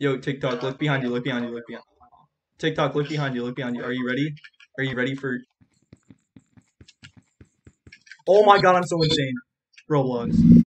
Yo, TikTok, look behind you, look behind you, look behind. TikTok, look behind you, look behind you. Are you ready? Are you ready for? Oh my god, I'm so insane. Roblox.